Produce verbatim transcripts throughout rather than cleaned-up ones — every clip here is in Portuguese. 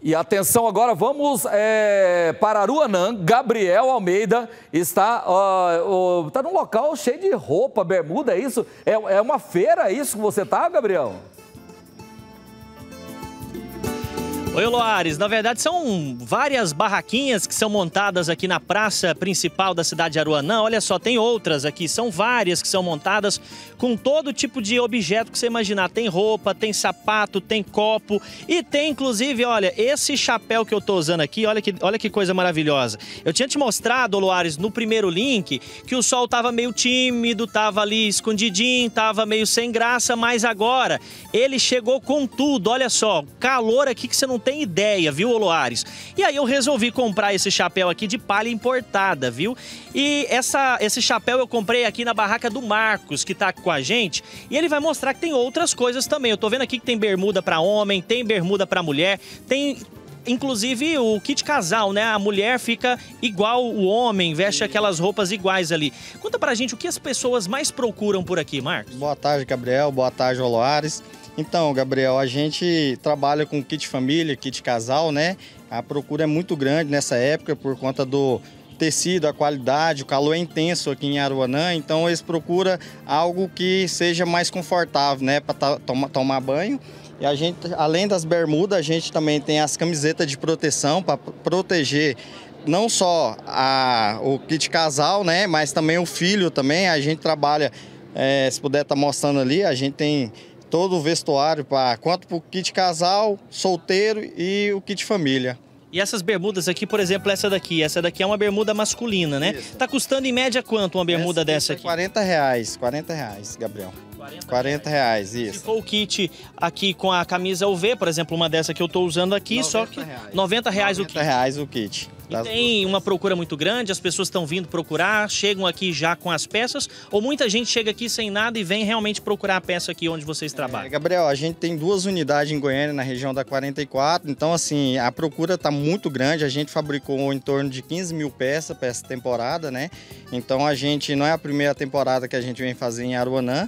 E atenção agora, vamos é, para Aruanã. Gabriel Almeida está, uh, uh, tá num local cheio de roupa, bermuda, é isso? É, é uma feira, é isso que você tá, Gabriel? Oi, Loares. Na verdade, são várias barraquinhas que são montadas aqui na praça principal da cidade de Aruanã. Olha só, tem outras aqui, são várias que são montadas com todo tipo de objeto que você imaginar. Tem roupa, tem sapato, tem copo e tem, inclusive, olha, esse chapéu que eu tô usando aqui, olha que, olha que coisa maravilhosa. Eu tinha te mostrado, Loares, no primeiro link, que o sol tava meio tímido, tava ali escondidinho, tava meio sem graça, mas agora ele chegou com tudo. Olha só, calor aqui que você não tem ideia, viu, Loares? E aí eu resolvi comprar esse chapéu aqui de palha importada, viu? E essa, esse chapéu eu comprei aqui na barraca do Marcos, que tá aqui com a gente, e ele vai mostrar que tem outras coisas também. Eu tô vendo aqui que tem bermuda para homem, tem bermuda para mulher, tem inclusive o kit casal, né? A mulher fica igual o homem, veste aquelas roupas iguais ali. Conta pra gente o que as pessoas mais procuram por aqui, Marcos. Boa tarde, Gabriel. Boa tarde, Loares. Então, Gabriel, a gente trabalha com kit família, kit casal, né? A procura é muito grande nessa época por conta do tecido, a qualidade, o calor é intenso aqui em Aruanã, então eles procuram algo que seja mais confortável, né? Para to tomar banho. E a gente, além das bermudas, a gente também tem as camisetas de proteção para proteger não só a, o kit casal, né? Mas também o filho também. A gente trabalha, é, se puder estar mostrando ali, a gente tem todo o vestuário, para quanto para o kit casal, solteiro e o kit família. E essas bermudas aqui, por exemplo, essa daqui, essa daqui é uma bermuda masculina, né? Isso. Tá custando em média quanto uma bermuda essa dessa aqui? quarenta reais, quarenta reais, Gabriel. quarenta reais, isso. Se for o kit aqui com a camisa U V, por exemplo, uma dessa que eu tô usando aqui, só que noventa reais o kit. noventa reais o kit. E tem uma procura muito grande, as pessoas estão vindo procurar, chegam aqui já com as peças, ou muita gente chega aqui sem nada e vem realmente procurar a peça aqui onde vocês trabalham? É, Gabriel, a gente tem duas unidades em Goiânia, na região da quarenta e quatro, então assim, a procura está muito grande, a gente fabricou em torno de quinze mil peças para essa temporada, né? Então a gente, não é a primeira temporada que a gente vem fazer em Aruanã,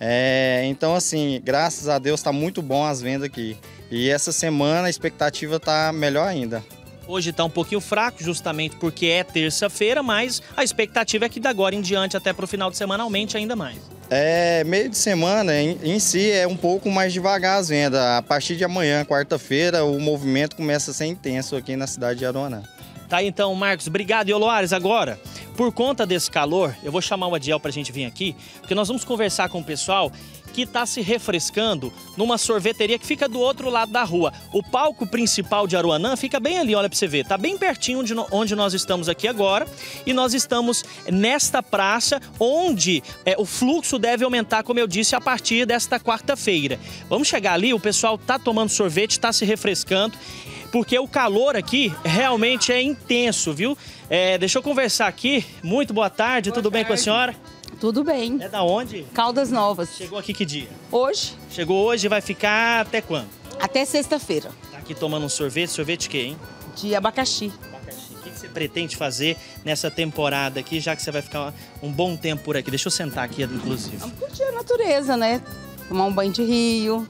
é, então assim, graças a Deus está muito bom as vendas aqui. E essa semana a expectativa está melhor ainda. Hoje está um pouquinho fraco, justamente porque é terça-feira, mas a expectativa é que da agora em diante, até para o final de semana, aumente ainda mais. É, meio de semana em, em si é um pouco mais devagar as vendas. A partir de amanhã, quarta-feira, o movimento começa a ser intenso aqui na cidade de Aruanã. Tá aí então, Marcos. Obrigado. E, Loares, agora, por conta desse calor, eu vou chamar o Adiel para a gente vir aqui, porque nós vamos conversar com o pessoal que está se refrescando numa sorveteria que fica do outro lado da rua. O palco principal de Aruanã fica bem ali, olha para você ver. Tá bem pertinho de onde nós estamos aqui agora. E nós estamos nesta praça onde é, o fluxo deve aumentar, como eu disse, a partir desta quarta-feira. Vamos chegar ali, o pessoal tá tomando sorvete, tá se refrescando, porque o calor aqui realmente é intenso, viu? É, deixa eu conversar aqui. Muito boa tarde, boa tudo tarde. Bem com a senhora? Tudo bem. É da onde? Caldas Novas. Chegou aqui que dia? Hoje. Chegou hoje e vai ficar até quando? Até sexta-feira. Tá aqui tomando um sorvete. Sorvete de quê, hein? De abacaxi. Abacaxi. O que você pretende fazer nessa temporada aqui, já que você vai ficar um bom tempo por aqui? Deixa eu sentar aqui, inclusive. Vamos curtir a natureza, né? Tomar um banho de rio,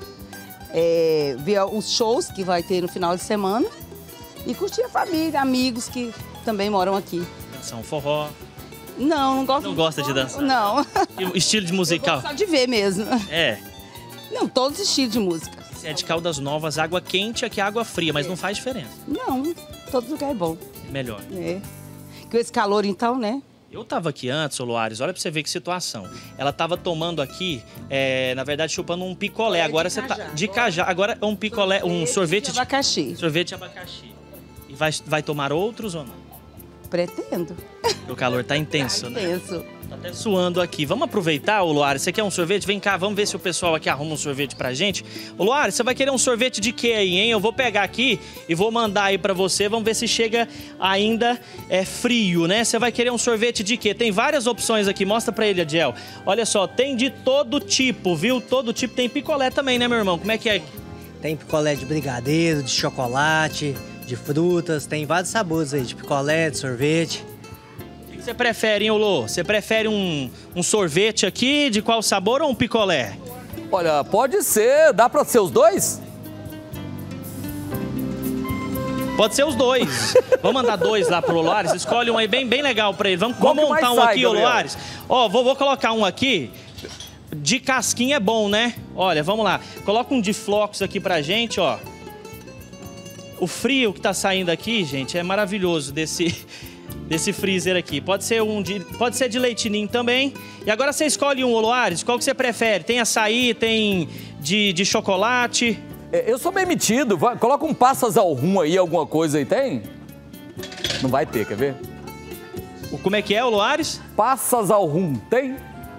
é, ver os shows que vai ter no final de semana e curtir a família, amigos que também moram aqui. Dançar um forró. Não, não gosto. Não gosta de dançar? Não. E o estilo de musical? Eu gosto só de ver mesmo. É. Não, todos os estilos de música. Você é de Caldas Novas, água quente, aqui é água fria, mas não faz diferença. Não, todo lugar é bom. Melhor. É. Com esse calor então, né? Eu tava aqui antes, ô Loares, olha pra você ver que situação. Ela tava tomando aqui, é, na verdade, chupando um picolé. É, agora você tá de cajá. Agora é um picolé, sorvete um sorvete de abacaxi. De, sorvete de abacaxi. E vai, vai tomar outros ou não? Pretendo. O calor tá intenso, tá né? Intenso. Tá até suando aqui. Vamos aproveitar, ô Loares, você quer um sorvete? Vem cá, vamos ver se o pessoal aqui arruma um sorvete pra gente. Ô Loares, você vai querer um sorvete de quê aí, hein? Eu vou pegar aqui e vou mandar aí pra você. Vamos ver se chega ainda é, frio, né? Você vai querer um sorvete de quê? Tem várias opções aqui. Mostra pra ele, Adiel. Olha só, tem de todo tipo, viu? Todo tipo. Tem picolé também, né, meu irmão? Como é que é? Tem picolé de brigadeiro, de chocolate, de frutas. Tem vários sabores aí, de picolé, de sorvete. O que você prefere, hein, Lô? Você prefere um, um sorvete aqui, de qual sabor, ou um picolé? Olha, pode ser, dá para ser os dois? Pode ser os dois. Vamos mandar dois lá pro Loares. Escolhe um aí bem, bem legal pra ele. Vamos, vamos montar um sai, aqui, ô Loares. Ó, vou, vou colocar um aqui. De casquinha é bom, né? Olha, vamos lá. Coloca um de flocos aqui pra gente, ó. O frio que tá saindo aqui, gente, é maravilhoso desse, desse freezer aqui. Pode ser um de, pode ser de leitinho também. E agora você escolhe um, ô Loares. Qual que você prefere? Tem açaí, tem de, de chocolate. Eu sou bem metido. Vai, coloca um passas ao rum aí, alguma coisa aí, tem? Não vai ter, quer ver? Como é que é, ô Loares? Passas ao rum, tem?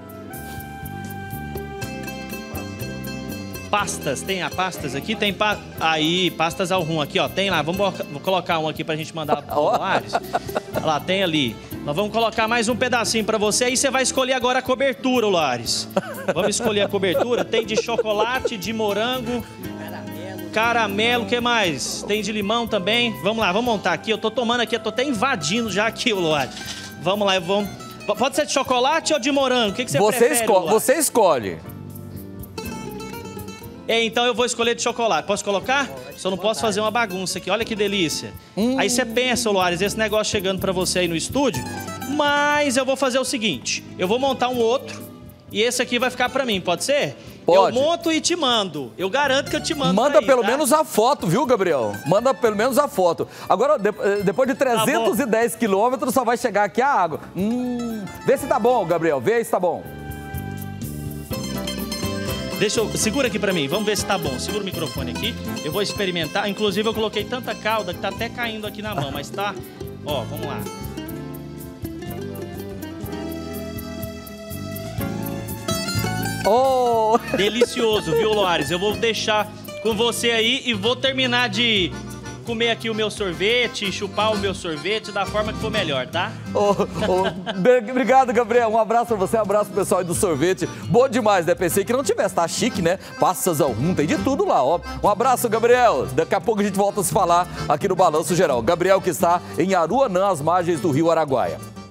Pastas, tem a pastas aqui? Tem pa... Aí, pastas ao rum aqui, ó. Tem lá, vamos vou colocar um aqui pra gente mandar pro Loares. Olha lá, tem ali. Nós vamos colocar mais um pedacinho pra você. Aí você vai escolher agora a cobertura, Loares. Vamos escolher a cobertura. Tem de chocolate, de morango, caramelo, caramelo, o que mais? Tem de limão também. Vamos lá, vamos montar aqui. Eu tô tomando aqui, eu tô até invadindo já aqui, Loares. Vamos lá, vamos... Pode ser de chocolate ou de morango? O que, que você, você prefere, esco... Você escolhe. É, então eu vou escolher de chocolate. Posso colocar? Só não posso fazer uma bagunça aqui. Olha que delícia. Hum. Aí você pensa, Loares, esse negócio chegando pra você aí no estúdio. Mas eu vou fazer o seguinte. Eu vou montar um outro. E esse aqui vai ficar pra mim, pode ser? Pode. Eu monto e te mando. Eu garanto que eu te mando. Manda aí, pelo tá? menos a foto, viu, Gabriel? Manda pelo menos a foto. Agora, de, depois de trezentos e dez quilômetros, só vai chegar aqui a água. Hum, vê se tá bom, Gabriel. Vê se tá bom. Deixa eu... Segura aqui pra mim, vamos ver se tá bom. Segura o microfone aqui, eu vou experimentar. Inclusive eu coloquei tanta calda que tá até caindo aqui na mão, mas tá... Ó, vamos lá. Oh! Delicioso, viu, Loares? Eu vou deixar com você aí e vou terminar de comer aqui o meu sorvete, chupar o meu sorvete da forma que for melhor, tá? Oh, oh, obrigado, Gabriel. Um abraço pra você, um abraço pro pessoal aí do sorvete. Bom demais, né? Pensei que não tivesse, tá chique, né? Passas ao rum, tem de tudo lá, ó. Um abraço, Gabriel. Daqui a pouco a gente volta a se falar aqui no Balanço Geral. Gabriel que está em Aruanã, às margens do Rio Araguaia.